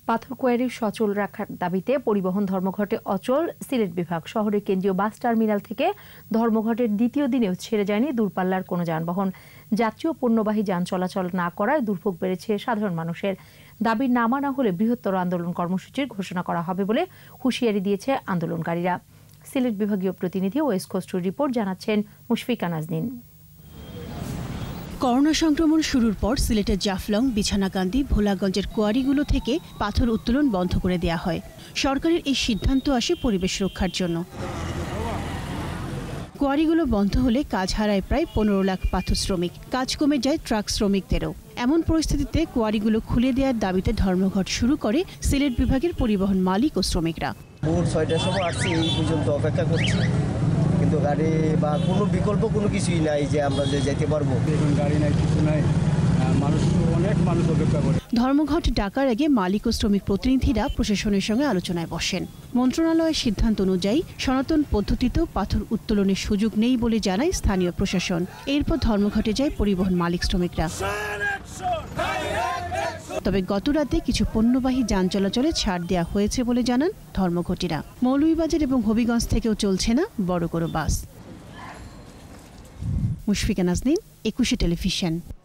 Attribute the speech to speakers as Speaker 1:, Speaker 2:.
Speaker 1: পাথর কোয়ারি সচল রাখার দাবিতে পরিবহন ধর্মঘটে অচল সিলেট বিভাগ। শহরের কেন্দ্রীয় বাস টার্মিনাল থেকে ধর্মঘটের দ্বিতীয় দিনেও ছেড়ে যায়নি দূরপাল্লার কোনো যানবাহন। যাত্রী ও পণ্যবাহী যান চলাচল না করায় দুর্ভোগ বেড়েছে সাধারণ মানুষের। দাবি না মানা হলে বৃহত্তর আন্দোলন কর্মসূচির ঘোষণা করা হবে বলে হুঁশিয়ারি দিয়েছে আন্দোলনকারীরা। সিলেট বিভাগীয় প্রতিনিধি ওয়েস্ট কোস্টের রিপোর্ট জানাচ্ছেন মুশফিকা নাজনীন।
Speaker 2: করোনা সংক্রমণ শুরুর পর সিলেটের জাফলং, বিছানাকান্দি, ভোলাগঞ্জের কোয়ারিগুলো থেকে পাথর উত্তোলন বন্ধ করে দেওয়া হয়। সরকারের এই সিদ্ধান্ত আসে পরিবেশ রক্ষার জন্য। কোয়ারিগুলো বন্ধ হলে কাজ হারায় প্রায় 15 লাখ পাথর শ্রমিক। কাজ কমে যায় ট্রাক শ্রমিকদেরও। এমন পরিস্থিতিতে কোয়ারিগুলো খুলে দেওয়ার দাবিতে ধর্মঘট শুরু করে সিলেট বিভাগের পরিবহন মালিক ও শ্রমিকরা।
Speaker 3: ভোর 6টার সময় আসছি, এই পর্যন্ত অপেক্ষা করছি, কিন্তু গাড়ি বা কোনো বিকল্প কোনো কিছুই নাই যে আমরা যে যেতে পারবো।
Speaker 4: গাড়ি নাই, কিছু নাই, অনেক মানুষ অপেক্ষা করে।
Speaker 2: ধর্মঘট ডাকার আগে মালিক ও শ্রমিক প্রতিনিধিরা প্রশাসনের সঙ্গে আলোচনায় বসেন। মন্ত্রণালয়ের সিদ্ধান্ত অনুযায়ী সনাতন পদ্ধতিতেও পাথর উত্তোলনের সুযোগ নেই বলে জানায় স্থানীয় প্রশাসন। এরপর ধর্মঘটে যায় পরিবহন মালিক শ্রমিকরা। তবে গতরাতে কিছু পণ্যবাহী যান চলাচলে ছাড় দেওয়া হয়েছে বলে জানান ধর্মঘটিরা। মৌলভীবাজার এবং হবিগঞ্জ থেকেও চলছে না বড় কোনো বাস। মুশফিকা নাজনীন, 21 টেলিভিশন।